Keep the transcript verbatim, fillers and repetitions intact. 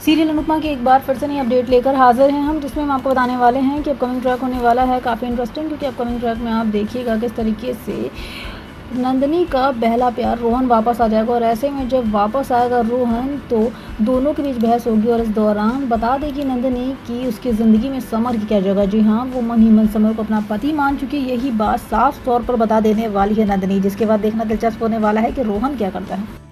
Serial Anupama की एक बार फिर से नई अपडेट लेकर हाजिर हैं हम, जिसमें हम आपको बताने वाले हैं कि अपकमिंग ट्रैक होने वाला है काफ़ी इंटरेस्टिंग। क्योंकि अपकमिंग ट्रैक में आप देखिएगा किस तरीके से नंदिनी का पहला प्यार रोहन वापस आ जाएगा, और ऐसे में जब वापस आएगा रोहन तो दोनों के बीच बहस होगी। और इस दौरान बता दें कि नंदिनी की उसकी ज़िंदगी में समर की क्या जगह। जी हाँ, वो मन ही मन समर को अपना पति मान चुकी है, यही बात साफ तौर पर बता देने वाली है नंदिनी, जिसके बाद देखना दिलचस्प होने वाला है कि रोहन क्या करता है।